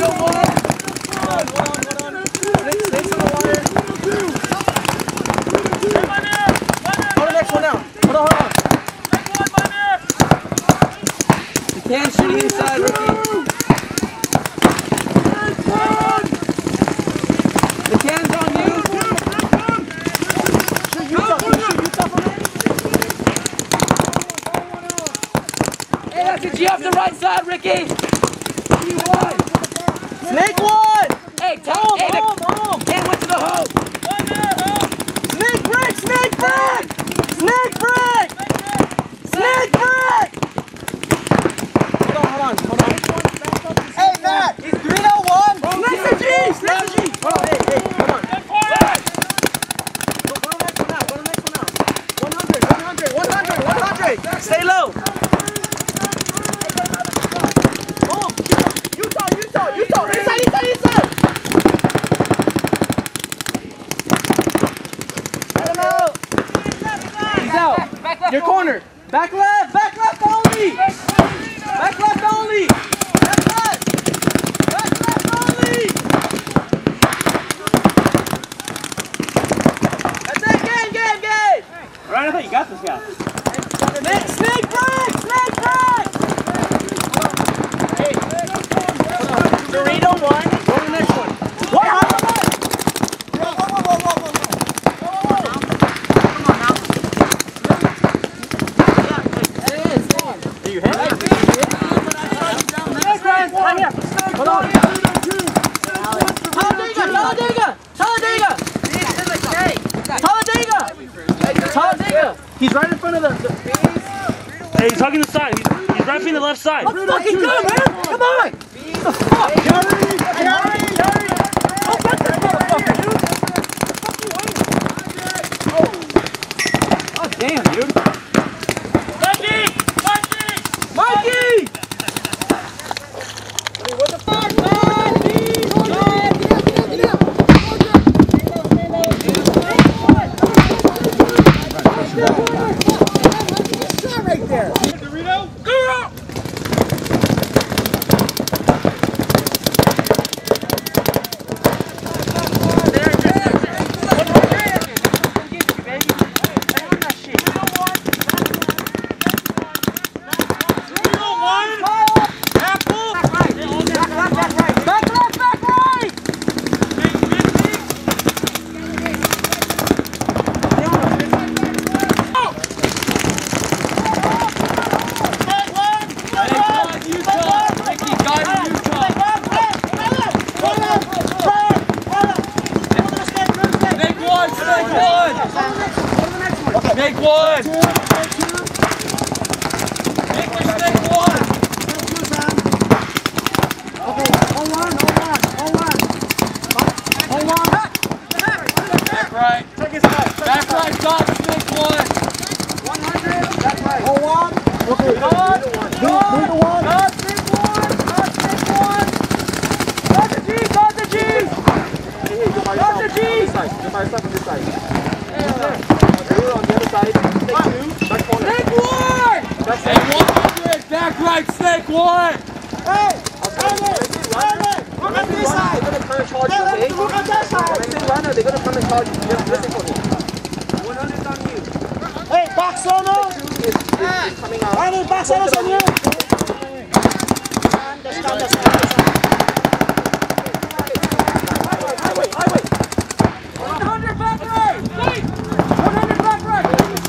Can't shoot inside, Ricky. The can's on you. Hey, that's a G off the right side, Ricky. Snake one. Hey, tell him. Can went to the hole. Snake break, snake break. Snake break. Snake break. Hold on. Hey, Matt! He's 301! Snake the G! Snake the G! Hold on, hey, come on. Go to the next one now. 100! Stay low! Boom! Utah! Inside! Let him out! He's out! Your corner! Back left only! Back left only! Back left only! That's it, game! Alright, I thought you got this guy. Snake break! Hey, Dorito one. Go to the next one. What? Are you hit? Hold on. Talladega! He's right in front of the... Hey, he's hugging the side. He's right behind the left side. Let's fucking go, man! Come on! What the fuck? Oh, fuck this motherfucker, dude! Oh, damn, dude! Mikey! What the fuck, man? Right there. Dorito, go! Snake one! Snake one! Okay, hold on. Back right. Back right, dog, snake one! 100, back right. Hold on. Okay, do the one. Got snake one. Got the G. Got the G. Go by yourself on this side. On the other side. Snake two. Back corner. Snake one! Snake 100! Back right, snake one! Hey! Look at this side! They're going to come and charge you, okay? Look at that side! When they run, they're going to come and charge you. Just listen for me. 100 on you. Hey, box solo! Is coming out. I need box solo on you! Highway! 100 back right! 100 back right!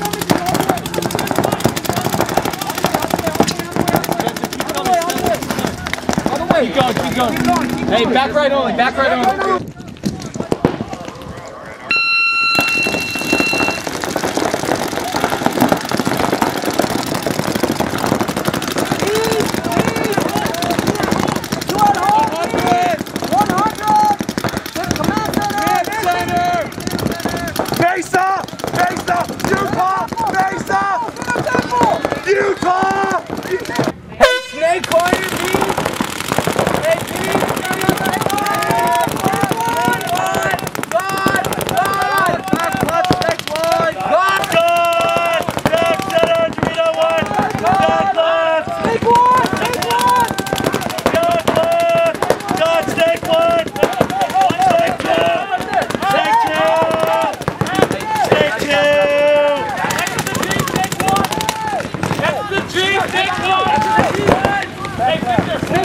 Keep going. Hey, back right only. Utah! Hey, snake corner, please! Hey, please!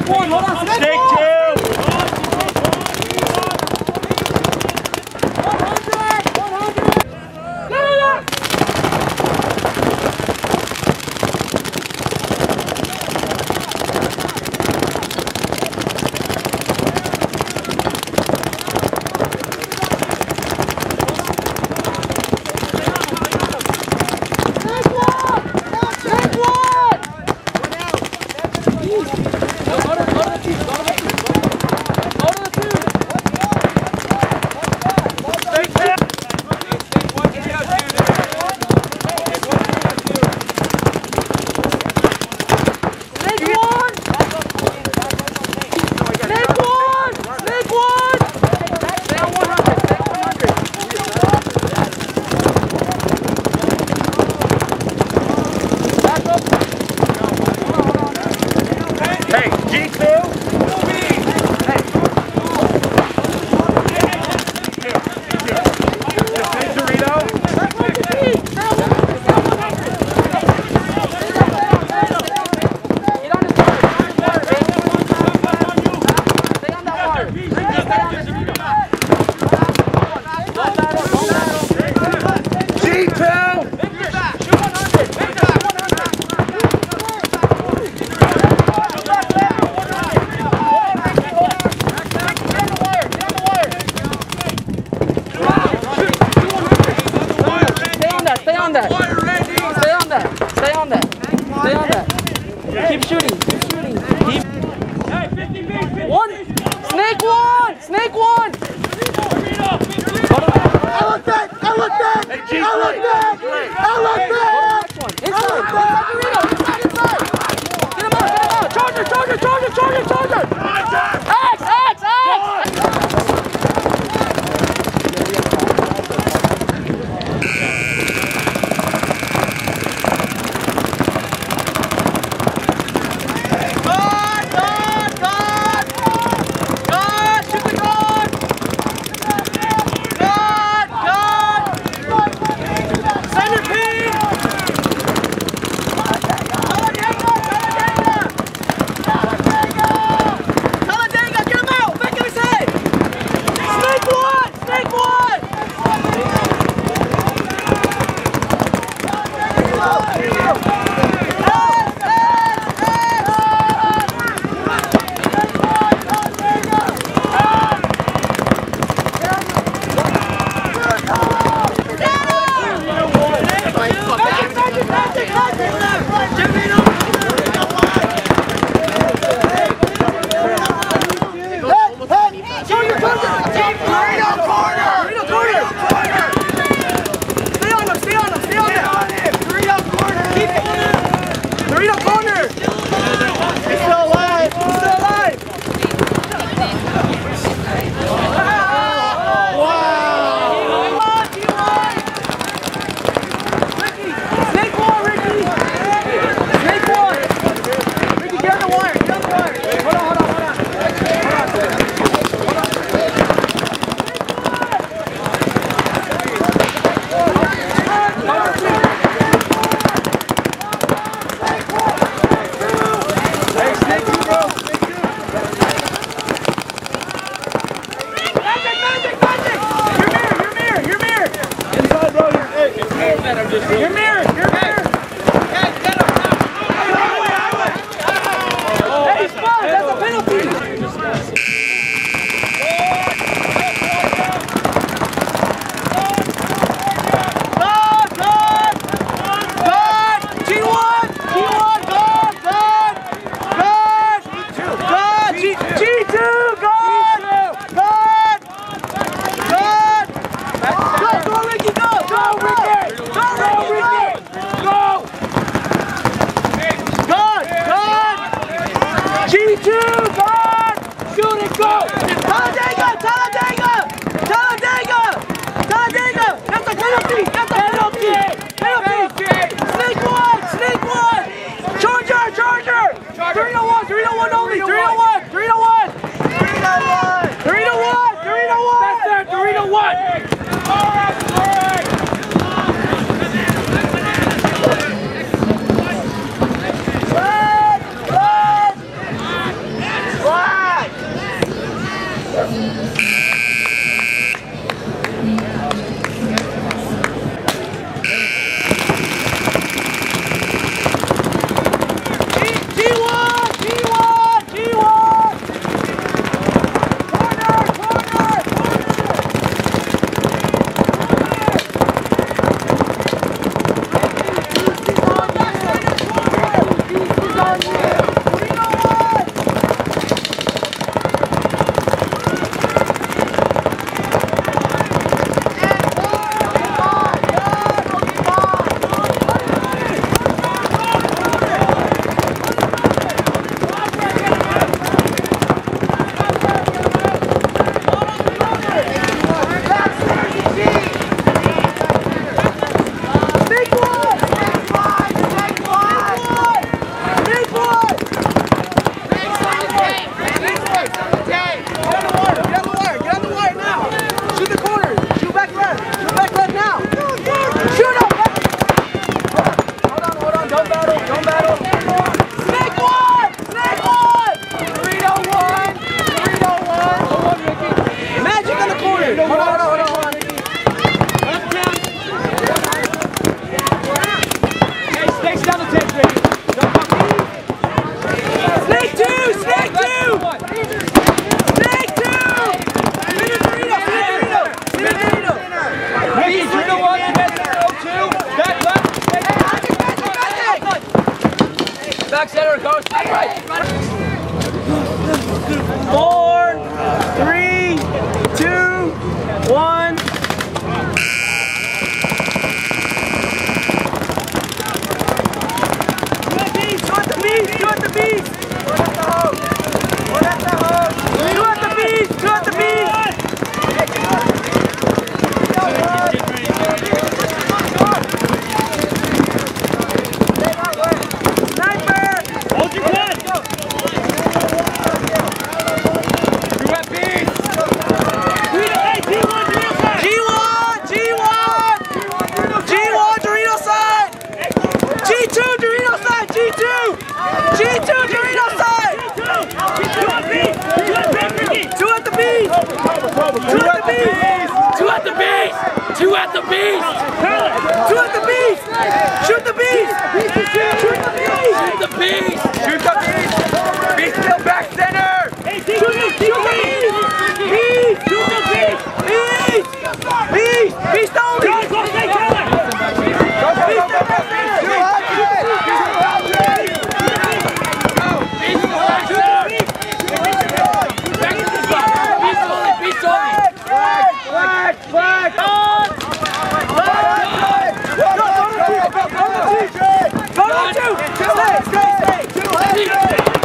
Snake one, hold on, snake Snake one. two. 100. Keep shooting. Keep. Hey, 50 feet. One. Snake one. Snake one. I look back. Get him out. Charger. Axe. Your mirror! Hey, Spud, that's a penalty! Two at the beast! Two at the beast! Two at the beast! Two at the beast! Shoot the beast! Shoot the beast! Shoot the beast! Shoot the beast! Beast still back center! Shoot the beast! Beast! Shoot the beast! Beast! Beast! Beast only! Go, go, stay Taylor! Go, go, go, go, go! Flag! Go! Go! Go!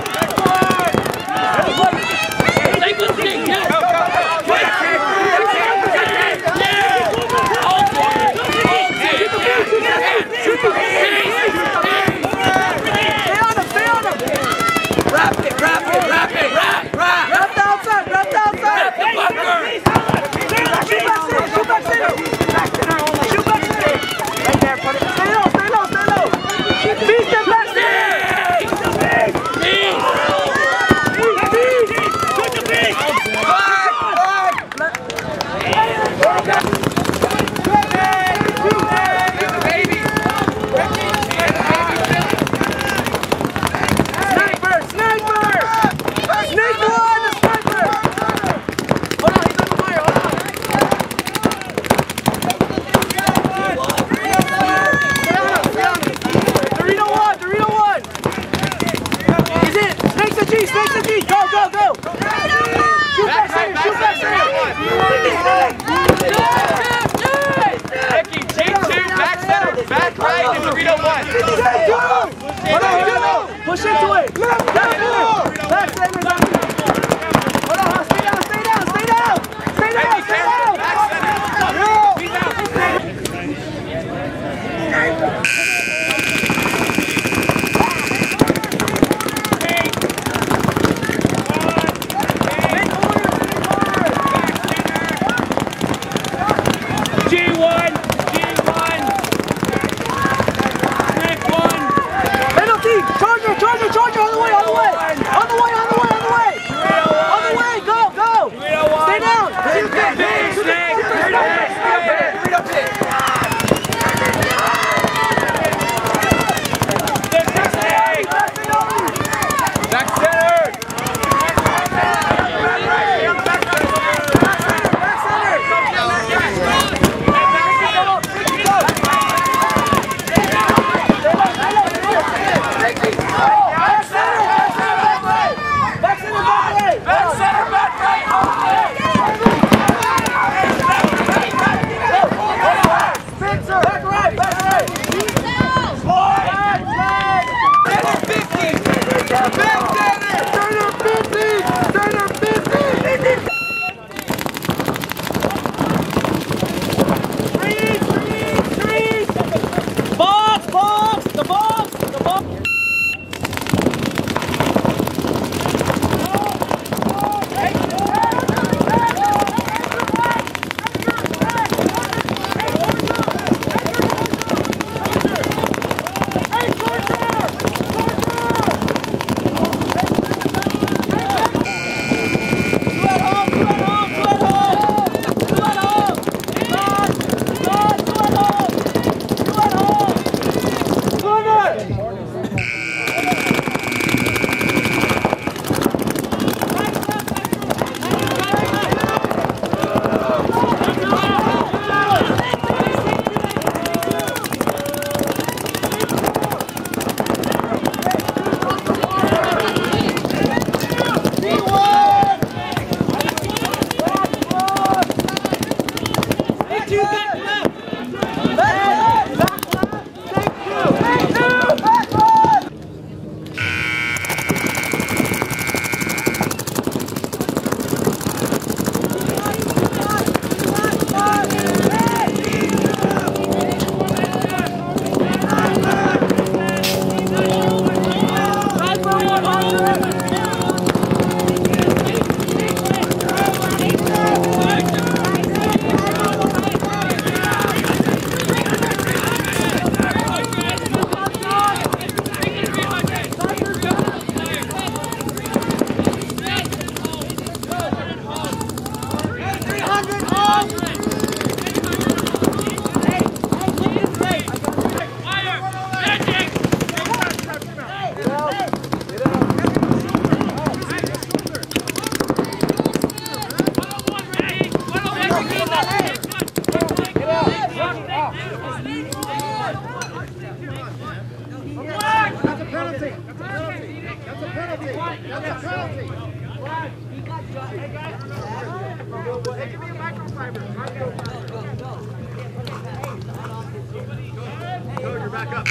You're back up.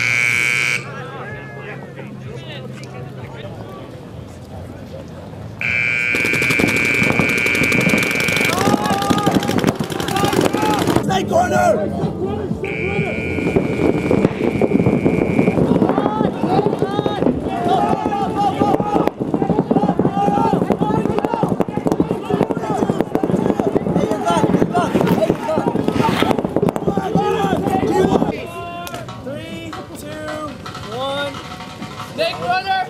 Snake corner! Snake runner!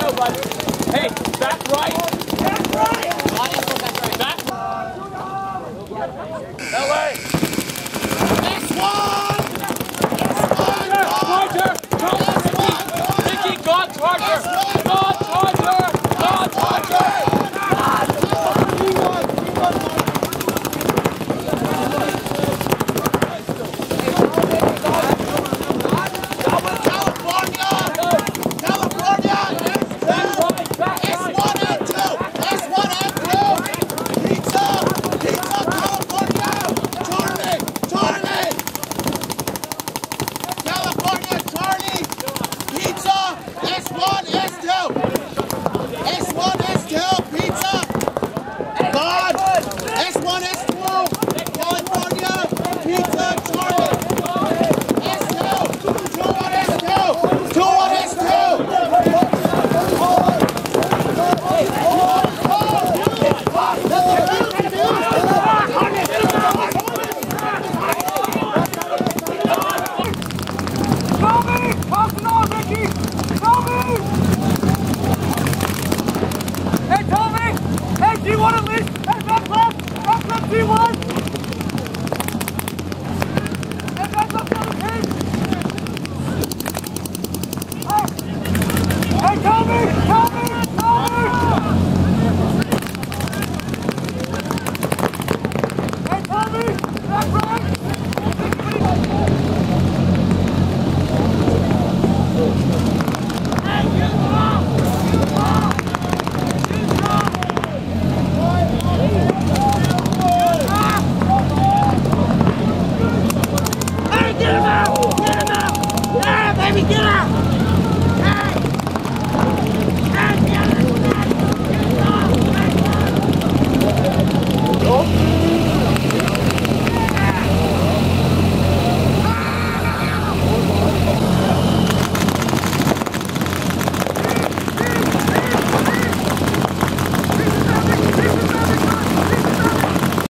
go, bud. Hey, back right. Back right. Back. That way. Charger. Ricky, God Charger. God Charger. God Charger. One